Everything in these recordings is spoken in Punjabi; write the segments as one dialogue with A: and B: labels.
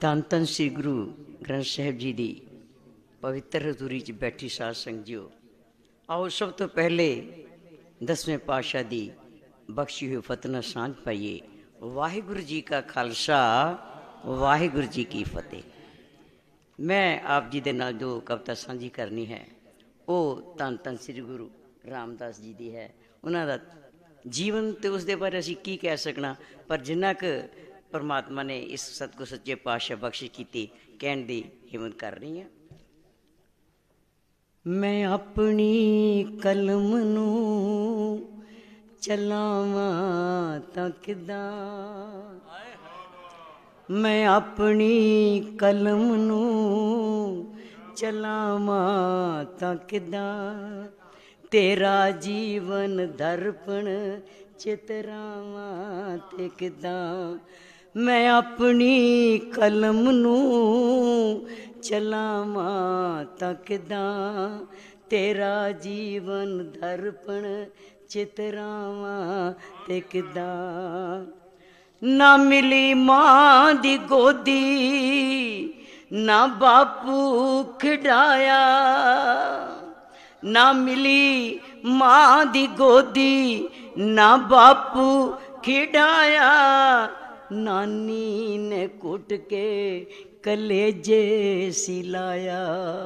A: ਧੰਨ ਧੰਨ ਸ੍ਰੀ ਗੁਰੂ ਗ੍ਰੰਥ ਸਾਹਿਬ ਜੀ ਦੀ ਪਵਿੱਤਰ ਹਜ਼ੂਰੀ 'ਚ ਬੈਠੀ ਸਾਧ ਸੰਗਤ ਜੀਓ, ਆਓ ਸਭ ਤੋਂ ਪਹਿਲੇ 10ਵੇਂ ਪਾਤਸ਼ਾਹ ਦੀ ਬਖਸ਼ੀ ਹੋਈ ਫਤਿਹ ਨਾਲ ਸਾਂਝ ਪਾਈਏ। ਵਾਹਿਗੁਰੂ ਜੀ ਕਾ ਖਾਲਸਾ, ਵਾਹਿਗੁਰੂ ਜੀ ਕੀ ਫਤਿਹ। ਮੈਂ ਆਪ ਜੀ ਦੇ ਨਾਲ ਜੋ ਕਵਿਤਾ ਸਾਂਝੀ ਕਰਨੀ ਹੈ ਉਹ ਧੰਨ ਧੰਨ ਸ੍ਰੀ ਗੁਰੂ ਰਾਮਦਾਸ ਜੀ ਦੀ ਹੈ। ਉਹਨਾਂ ਦਾ ਜੀਵਨ ਅਤੇ ਉਸ ਦੇ ਬਾਰੇ ਅਸੀਂ ਕੀ ਕਹਿ ਸਕਣਾ, ਪਰ ਜਿੰਨਾ ਕੁ ਪਰਮਾਤਮਾ ਨੇ ਇਸ ਸਤਿਗੁਰ ਸੱਚੇ ਪਾਤਸ਼ਾਹ ਬਖਸ਼ਿਸ਼ ਕੀਤੀ ਕਹਿਣ ਦੀ ਹਿੰਮਤ ਕਰ ਰਹੀ ਹਾਂ। ਮੈਂ ਆਪਣੀ ਕਲਮ ਨੂੰ ਚਲਾਵਾਂ ਤਾਂ ਕਿੱਦਾਂ, ਮੈਂ ਆਪਣੀ ਕਲਮ ਨੂੰ ਚਲਾਵਾਂ ਤਾਂ ਕਿੱਦਾਂ, ਤੇਰਾ ਜੀਵਨ ਦਰਪਣ ਚਿਤਰਾਵਾਂ ਤੇ ਕਿੱਦਾਂ, ਮੈਂ ਆਪਣੀ ਕਲਮ ਨੂੰ ਚਲਾਵਾਂ ਤਾਂ ਕਿੱਦਾਂ, ਤੇਰਾ ਜੀਵਨ ਦਰਪਣ ਚਿਤਰਾਵਾਂ ਤੇ ਕਿੱਦਾਂ। ਨਾ ਮਿਲੀ ਮਾਂ ਦੀ ਗੋਦੀ, ਨਾ ਬਾਪੂ ਖਿਡਾਇਆ, ਨਾ ਮਿਲੀ ਮਾਂ ਦੀ ਗੋਦੀ, ਨਾ ਬਾਪੂ ਖਿਡਾਇਆ, ਨਾਨੀ ਨੇ ਕੁੱਟ ਕੇ ਕਲੇਜੇ ਸਿਲਾਇਆ,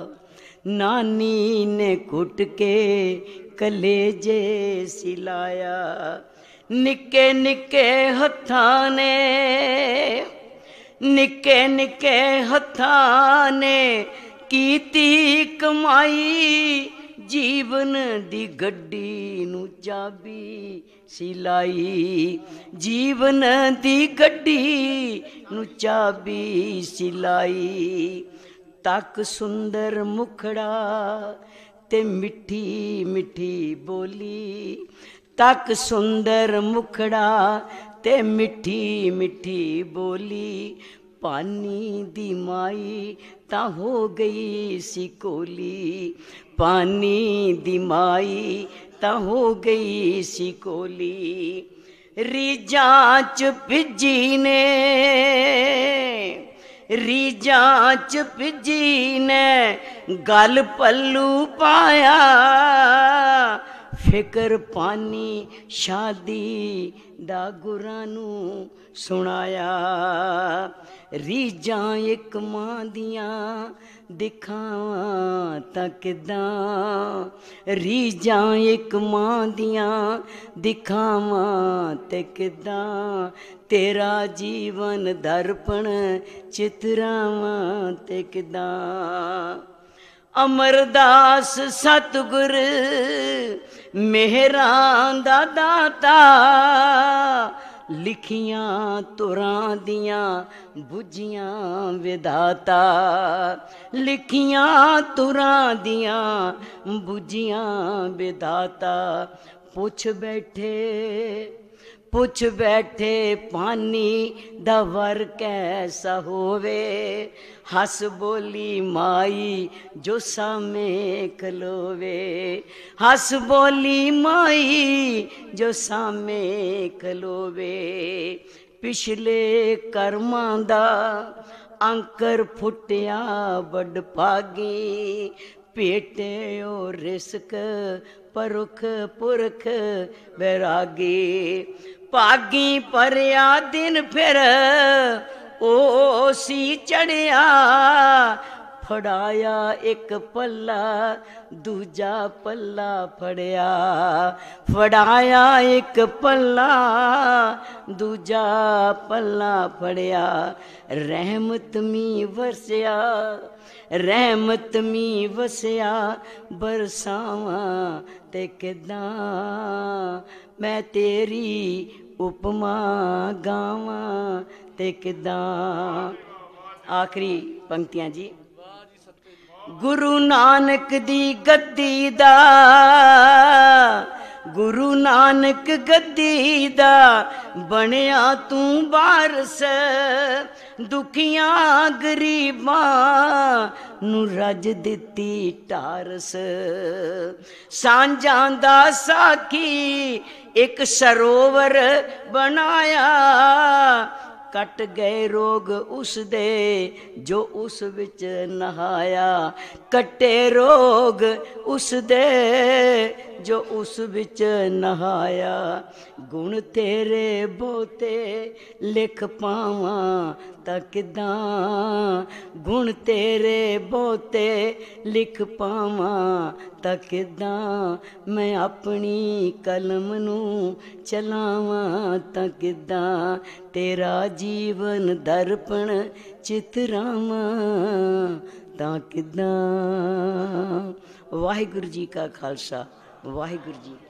A: ਨਾਨੀ ਨੇ ਕੁੱਟ ਕੇ ਕਲੇਜੇ ਸਿਲਾਇਆ। ਨਿੱਕੇ ਨਿੱਕੇ ਹੱਥਾਂ ਨੇ, ਨਿੱਕੇ ਨਿੱਕੇ ਹੱਥਾਂ ਨੇ ਕੀਤੀ ਕਮਾਈ, ਜੀਵਨ ਦੀ ਗੱਡੀ ਨੂੰ ਚਾਬੀ ਸਿਲਾਈ, ਜੀਵਨ ਦੀ ਗੱਡੀ ਨੂੰ ਚਾਬੀ ਸਿਲਾਈ। ਤੱਕ ਸੁੰਦਰ ਮੁਖੜਾ ਤੇ ਮਿੱਠੀ ਮਿੱਠੀ ਬੋਲੀ, ਤੱਕ ਸੁੰਦਰ ਮੁਖੜਾ ਤੇ ਮਿੱਠੀ ਮਿੱਠੀ ਬੋਲੀ, ਪਾਣੀ ਦੀ ਮਾਈ ਤਾਂ ਹੋ ਗਈ ਸੀ ਕੋਲੀ, ਪਾਣੀ ਦੀ ਮਾਈ ਤਾਂ ਹੋ ਗਈ ਸੀ ਕੋਲੀ। ਰੀਝਾਂ ਚ ਭਿੱਜੀ ਨੇ, ਰੀਝਾਂ ਚ ਭਿੱਜੀ ਨੇ ਗਲ ਪੱਲੂ ਪਾਇਆ, ਫਿਕਰ ਪਾਣੀ ਸ਼ਾਦੀ ਦਾ ਗੁਰਾਂ ਨੂੰ ਸੁਣਾਇਆ। ਰੀਝਾਂ ਇੱਕ ਮਾਂ ਦੀਆਂ ਦਿਖਾਵਾਂ ਤਾਂ ਕਿੱਦਾਂ, ਰੀਝਾਂ ਇੱਕ ਮਾਂ ਦੀਆਂ ਦਿਖਾਵਾਂ ਤੇ ਕਿੱਦਾਂ, ਤੇਰਾ ਜੀਵਨ ਦਰਪਣ ਚਿਤਰਾਵਾਂ ਤੇ ਕਿੱਦਾਂ। ਅਮਰਦਾਸ ਸਤਿਗੁਰ ਮਿਹਰਾਂ ਦਾ ਦਾਤਾ, ਲਿਖੀਆਂ ਤੁਰਾਂ ਦੀਆਂ ਬੁੱਝੀਆਂ ਵਿਧਾਤਾ, ਲਿਖੀਆਂ ਤੁਰਾਂ ਦੀਆਂ ਬੁੱਝੀਆਂ ਵਿਧਾਤਾ। ਪੁੱਛ ਬੈਠੇ, ਪੁੱਛ ਬੈਠੇ ਪਾਣੀ ਦਾ ਵਰ ਕੈਸਾ ਹੋਵੇ, ਹੱਸ ਬੋਲੀ ਮਾਈ ਜੋ ਸਾਹਮਣੇ ਖਲੋਵੇ, ਹੱਸ ਬੋਲੀ ਮਾਈ ਜੋ ਸਾਹਮਣੇ ਖਲੋਵੇ। ਪਿਛਲੇ ਕਰਮਾਂ ਦਾ ਅੰਕਰ ਫੁੱਟਿਆ ਵੱਡ ਭਾਗੀ, ਭੇਟਿਓ ਰਿਸਕ ਪਰੁਖ ਪੁਰਖ ਵੈਰਾਗੀ। ਭਾਗੀ ਭਰਿਆ ਦਿਨ ਫਿਰ ਉਹ ਸੀ ਚੜਿਆ, ਫੜਾਇਆ ਇੱਕ ਪੱਲਾ ਦੂਜਾ ਪੱਲਾ ਫੜਿਆ, ਫੜਾਇਆ ਇੱਕ ਪੱਲਾ ਦੂਜਾ ਪੱਲਾ ਫੜਿਆ। ਰਹਿਮਤ ਮੀਂਹ ਵਰਸਿਆ, ਰਹਿਮਤ ਮੀਂਹ ਵਸਿਆ ਬਰਸਾਵਾਂ ਤੇ ਕਿੱਦਾਂ, ਮੈਂ ਤੇਰੀ ਉਪਮਾ ਗਾਵਾਂ ਤੇ ਕਿੱਦਾਂ। ਆਖਰੀ ਪੰਕਤੀਆਂ ਜੀ। ਗੁਰੂ ਨਾਨਕ ਦੀ ਗੱਦੀ ਦਾ, ਗੁਰੂ ਨਾਨਕ ਗੱਦੀ ਦਾ ਬਣਿਆ ਤੂੰ ਵਾਰਸ, ਦੁਖੀਆਂ ਗਰੀਬਾਂ ਨੂੰ ਰੱਜ ਦਿੱਤੀ ਟਾਰਸ। ਸਾਂਝਾਂ ਦਾ ਸਾਖੀ ਇੱਕ ਸਰੋਵਰ ਬਣਾਇਆ, कट गए रोग उस दे जो उस विच नहाया, कटे रोग उस दे जो उस विच नहाया। गुण तेरे बहुते लिख पावां तां किदां, गुण तेरे बहुते लिख पावां तां किदां, मैं अपनी कलम नूं चलावां तां किदां, तेरा जीवन दर्पण चितरावां तां किदां। वाहिगुरू जी का खालसा, वाहिगुरू जी